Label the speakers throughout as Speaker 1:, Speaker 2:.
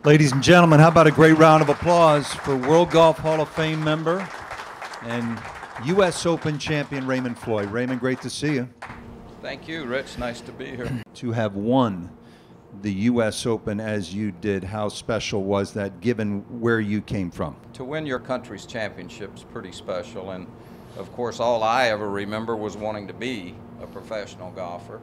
Speaker 1: Ladies and gentlemen, how about a great round of applause for World Golf Hall of Fame member and U.S. Open champion Raymond Floyd. Raymond, great to see you.
Speaker 2: Thank you, Rich. Nice to be here.
Speaker 1: To have won the U.S. Open as you did, how special was that given where you came from?
Speaker 2: To win your country's championship is pretty special, and of course all I ever remember was wanting to be a professional golfer,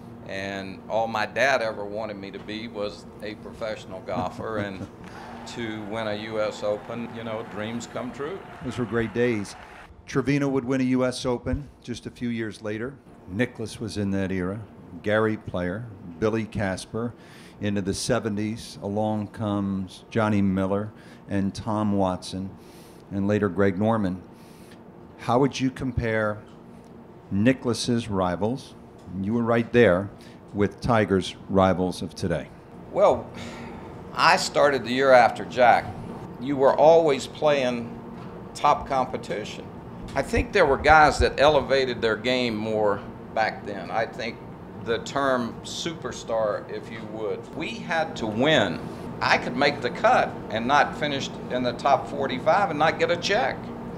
Speaker 2: and all my dad ever wanted me to be was a professional golfer. And to win a U.S. Open, you know, dreams come true.
Speaker 1: Those were great days. Trevino would win a U.S. Open just a few years later. Nicklaus was in that era. Gary Player, Billy Casper. Into the 70s, along comes Johnny Miller and Tom Watson, and later Greg Norman. How would you compare Nicklaus's rivals, you were right there, with Tiger's rivals of today?
Speaker 2: Well, I started the year after Jack. You were always playing top competition. I think there were guys that elevated their game more back then. I think the term superstar, if you would. We had to win. I could make the cut and not finish in the top 45 and not get a check.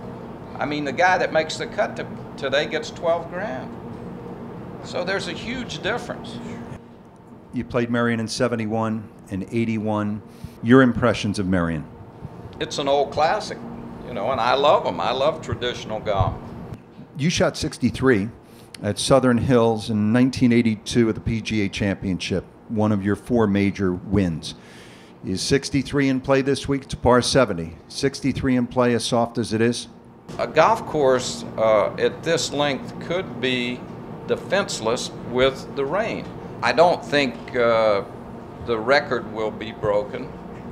Speaker 2: I mean, the guy that makes the cut today gets 12 grand. So there's a huge difference.
Speaker 1: You played Merion in 71 and 81. Your impressions of Merion?
Speaker 2: It's an old classic, you know, and I love them. I love traditional golf.
Speaker 1: You shot 63 at Southern Hills in 1982 at the PGA Championship, one of your 4 major wins. Is 63 in play this week? It's a par 70. 63 in play as soft as it is?
Speaker 2: A golf course at this length could be defenseless with the rain. I don't think the record will be broken,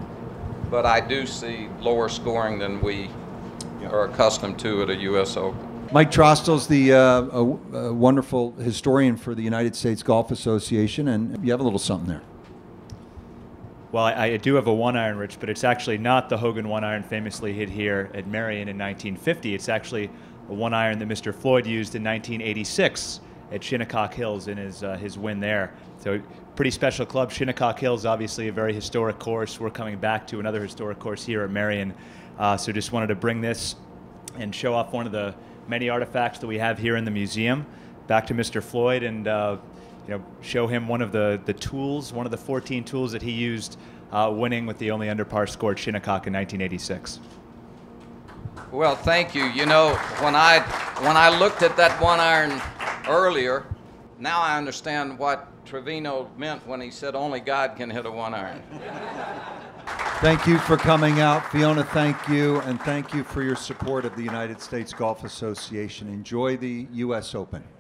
Speaker 2: but I do see lower scoring than we are accustomed to at a U.S. Open.
Speaker 1: Mike Trostel's the wonderful historian for the United States Golf Association, and you have a little something there.
Speaker 3: Well, I do have a 1-iron, Rich, but it's actually not the Hogan 1-iron famously hit here at Merion in 1950. It's actually a 1-iron that Mr. Floyd used in 1986 at Shinnecock Hills in his win there. So pretty special club. Shinnecock Hills, obviously a very historic course. We're coming back to another historic course here at Merion. So just wanted to bring this and show off one of the many artifacts that we have here in the museum. Back to Mr. Floyd and you know, show him one of the tools, one of the 14 tools that he used winning with the only under par score at Shinnecock in 1986.
Speaker 2: Well, thank you. You know, when I looked at that 1-iron earlier, now I understand what Trevino meant when he said only God can hit a 1-iron.
Speaker 1: Thank you for coming out. Fiona, thank you, and thank you for your support of the United States Golf Association. Enjoy the U.S. Open.